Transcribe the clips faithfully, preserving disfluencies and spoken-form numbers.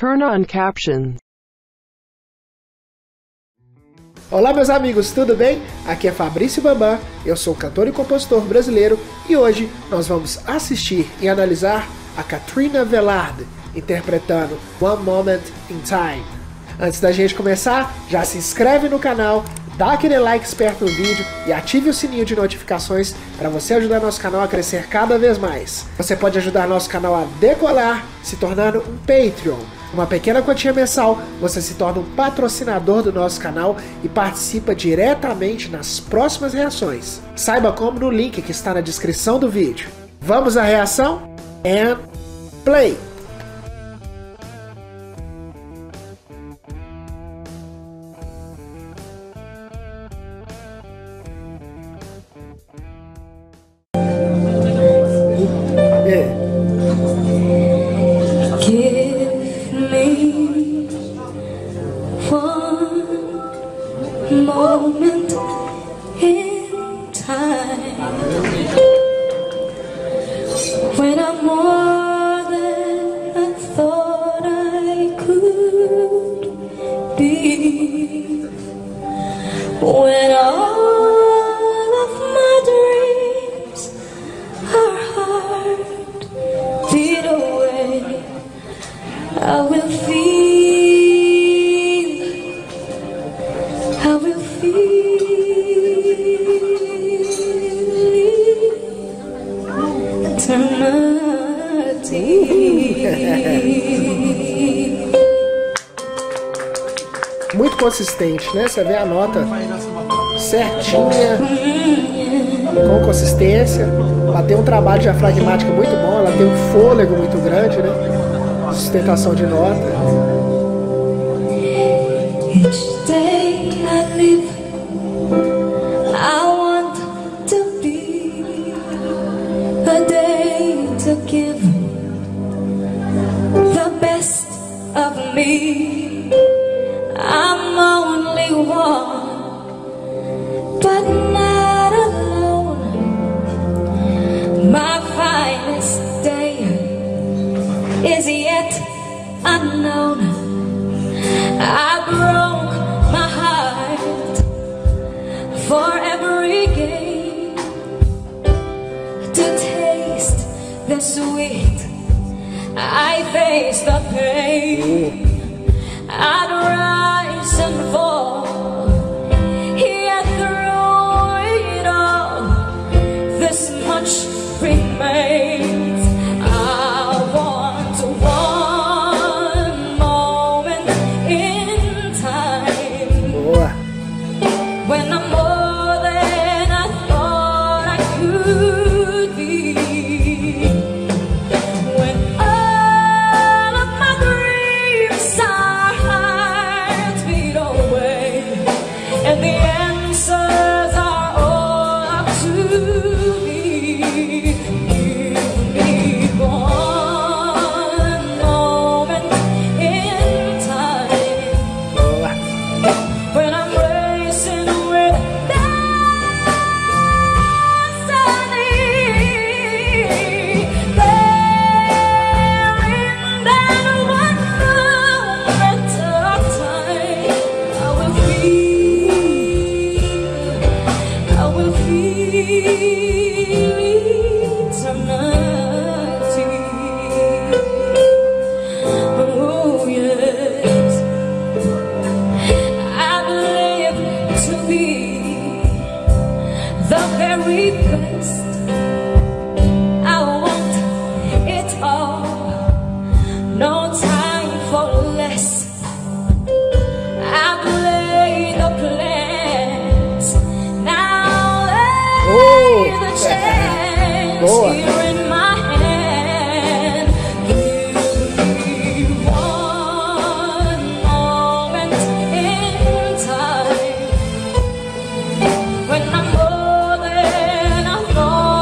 Turn on captions. Olá meus amigos, tudo bem? Aqui é Fabrício Bambam, eu sou cantor e compositor brasileiro e hoje nós vamos assistir e analisar a Katrina Velarde interpretando One Moment in Time. Antes da gente começar, já se inscreve no canal, dá aquele like esperto no vídeo e ative o sininho de notificações para você ajudar nosso canal a crescer cada vez mais. Você pode ajudar nosso canal a decolar se tornando um Patreon. Uma pequena quantia mensal, você se torna um patrocinador do nosso canal e participa diretamente nas próximas reações. Saiba como no link que está na descrição do vídeo. Vamos à reação? And play! Moment in time when I'm more than I thought I could be, when all of my dreams are hard beat away, I will feel I will feel eternity. Muito consistente, né? Você vê a nota certinha, com consistência. Ela tem um trabalho diafragmático muito bom, ela tem um fôlego muito grande, né? Sustentação de nota. Each day I live, I want to be a day to give the best of me. I'm only one, but not alone. My finest day is yet unknown. I broke my heart for every game to taste the sweet. I face the pain. I'd rise and fall, yet through it all, this much remains. I want one moment in time. Boa. When I'm more than I thought I could be, when all of my dreams are hard to beat away, and the answers are all up to me. Give me one moment in time. Boa. When I'm racing with destiny, there in that one moment of time, I will feel, I will feel eternity. Oh yes, I believe to be the very best. I want it all, no time for less. I play the plans, now lay Oh. the chance Boa. here in my hand. Give me one moment in time when I'm more than I thought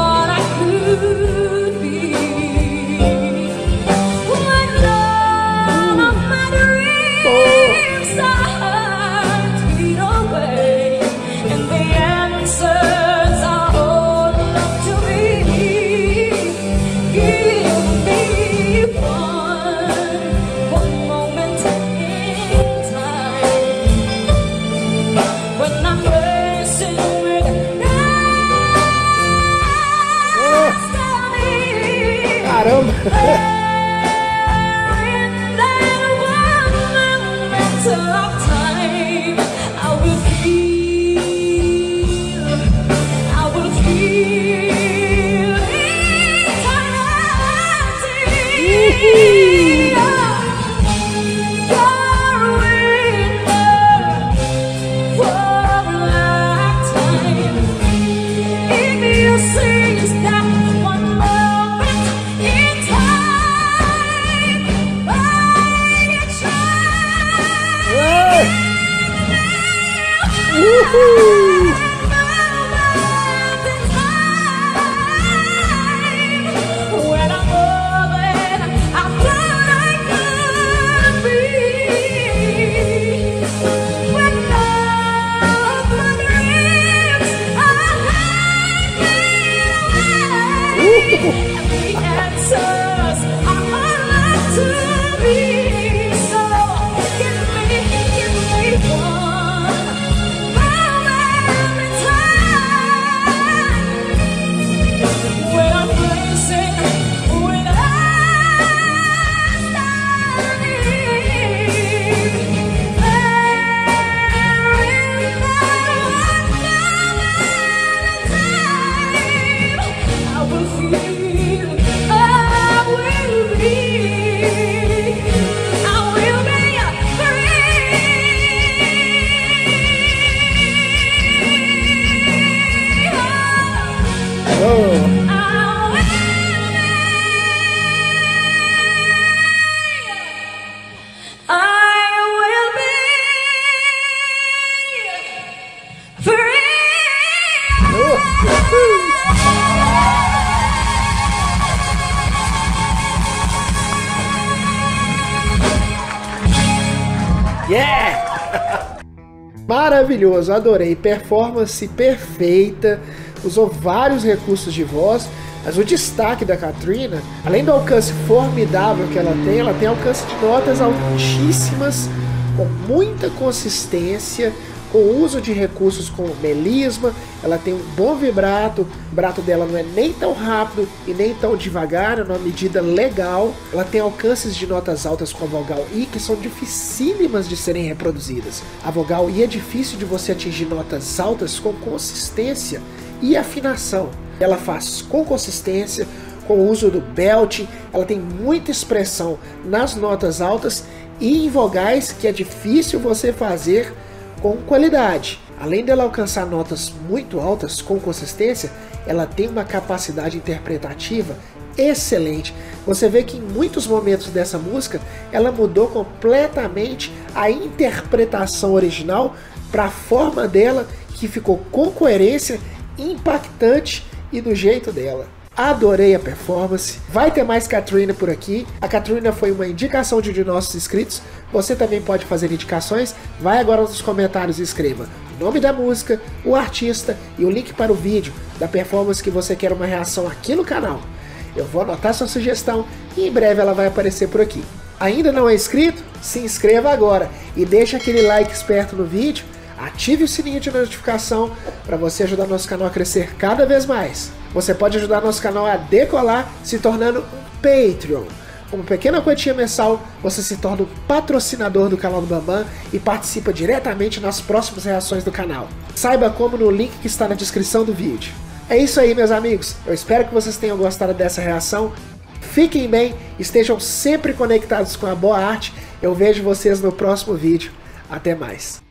Yeah! Maravilhoso, adorei, performance perfeita, usou vários recursos de voz, mas o destaque da Katrina, além do alcance formidável que ela tem, ela tem alcance de notas altíssimas, com muita consistência, com o uso de recursos como melisma, ela tem um bom vibrato, o vibrato dela não é nem tão rápido e nem tão devagar, é uma medida legal, ela tem alcances de notas altas com a vogal I que são dificílimas de serem reproduzidas. A vogal I é difícil de você atingir notas altas com consistência e afinação. Ela faz com consistência, com o uso do belt, ela tem muita expressão nas notas altas e em vogais que é difícil você fazer com qualidade. Além dela alcançar notas muito altas com consistência, ela tem uma capacidade interpretativa excelente. Você vê que em muitos momentos dessa música ela mudou completamente a interpretação original para a forma dela, que ficou com coerência, impactante e do jeito dela. Adorei a performance. Vai ter mais Katrina por aqui. A Katrina foi uma indicação de um de nossos inscritos. Você também pode fazer indicações. Vai agora nos comentários e escreva o nome da música, o artista e o link para o vídeo da performance que você quer uma reação aqui no canal. Eu vou anotar sua sugestão e em breve ela vai aparecer por aqui. Ainda não é inscrito? Se inscreva agora e deixa aquele like esperto no vídeo. Ative o sininho de notificação para você ajudar nosso canal a crescer cada vez mais. Você pode ajudar nosso canal a decolar se tornando um Patreon. Com uma pequena quantia mensal, você se torna um patrocinador do canal do Bambam e participa diretamente nas próximas reações do canal. Saiba como no link que está na descrição do vídeo. É isso aí, meus amigos. Eu espero que vocês tenham gostado dessa reação. Fiquem bem, estejam sempre conectados com a boa arte. Eu vejo vocês no próximo vídeo. Até mais.